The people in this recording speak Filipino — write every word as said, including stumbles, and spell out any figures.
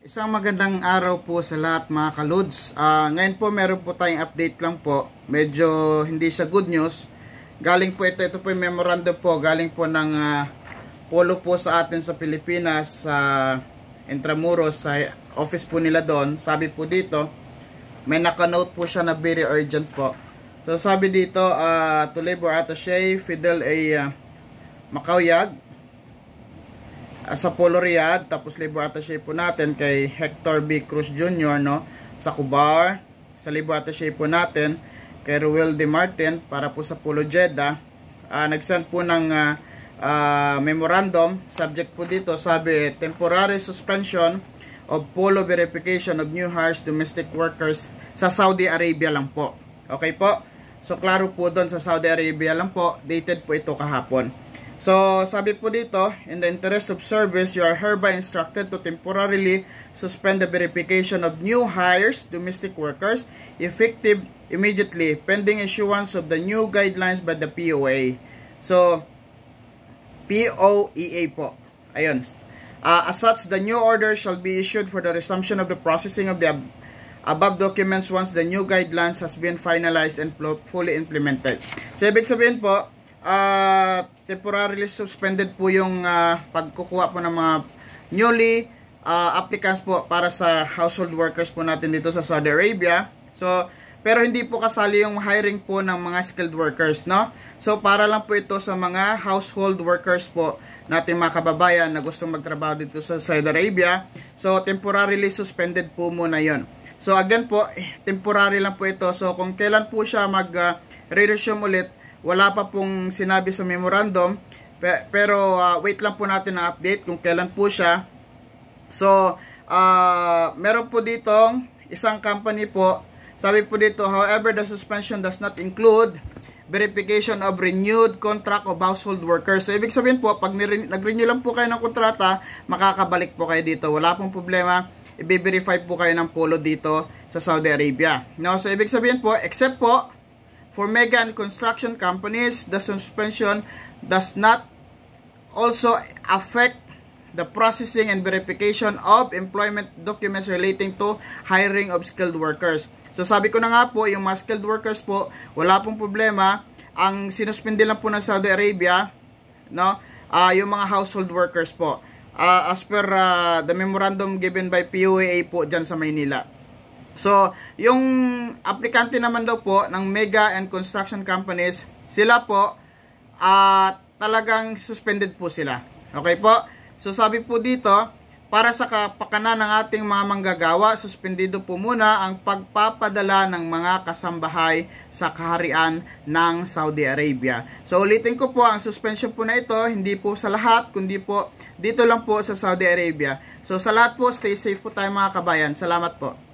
Isang magandang araw po sa lahat mga kaluds. Uh, ngayon po meron po tayong update lang po. Medyo hindi sa good news. Galing po ito, ito po yung memorandum po. Galing po ng uh, polo po sa atin sa Pilipinas, sa uh, Intramuros, sa office po nila doon. Sabi po dito, may naka-note po siya na very urgent po. So sabi dito, uh, to Labor Attaché Fidel A. Uh, Macauyag, sa Polo Riyadh, tapos Labor Attaché po natin kay Hector B. Cruz Junior no, sa Cubar, sa Labor Attaché po natin kay Ruel De Martin para po sa Polo Jeddah. Uh, nag-send po ng uh, uh, memorandum. Subject po dito, sabi, temporary suspension of polo verification of new hires domestic workers sa Saudi Arabia lang po. Okay po? So klaro po doon sa Saudi Arabia lang po. Dated po ito kahapon. So, sabi po dito, in the interest of service, you are hereby instructed to temporarily suspend the verification of new hires, domestic workers, effective immediately, pending issuance of the new guidelines by the P O A. So, P O E A po. Ayun. Uh, as such, the new order shall be issued for the resumption of the processing of the ab above documents once the new guidelines has been finalized and fully implemented. So, ibig sabihin po, Uh, temporarily suspended po yung uh, pagkukuha po ng mga newly uh, applicants po para sa household workers po natin dito sa Saudi Arabia. So, pero hindi po kasali yung hiring po ng mga skilled workers, no? So, para lang po ito sa mga household workers po natin mga kababayan na gustong magtrabaho dito sa Saudi Arabia. So, temporarily suspended po muna yon. So, again po, temporary lang po ito. So, kung kailan po siya mag-re-resume uh, ulit, wala pa pong sinabi sa memorandum, pero uh, wait lang po natin ang update kung kailan po siya. So, uh, meron po ditong isang company po, sabi po dito, however, the suspension does not include verification of renewed contract of household workers. So, ibig sabihin po, pag nag-renew lang po kayo ng kontrata, makakabalik po kayo dito. Wala pong problema, i-verify po kayo ng polo dito sa Saudi Arabia. No? So, ibig sabihin po, except po, for mega and construction companies, the suspension does not also affect the processing and verification of employment documents relating to hiring of skilled workers. So sabi ko na nga po, yung mga skilled workers po, wala pong problema. Ang sinuspindi lang po ng Saudi Arabia, no, uh, yung mga household workers po. Uh, as per uh, the memorandum given by P O A po dyan sa Maynila. So, yung aplikante naman daw po ng mega and construction companies, sila po, uh, talagang suspended po sila. Okay po? So, sabi po dito, para sa kapakanan ng ating mga manggagawa, suspendido po muna ang pagpapadala ng mga kasambahay sa kaharian ng Saudi Arabia. So, ulitin ko po, ang suspension po na ito, hindi po sa lahat, kundi po dito lang po sa Saudi Arabia. So, sa lahat po, stay safe po tayo mga kabayan. Salamat po.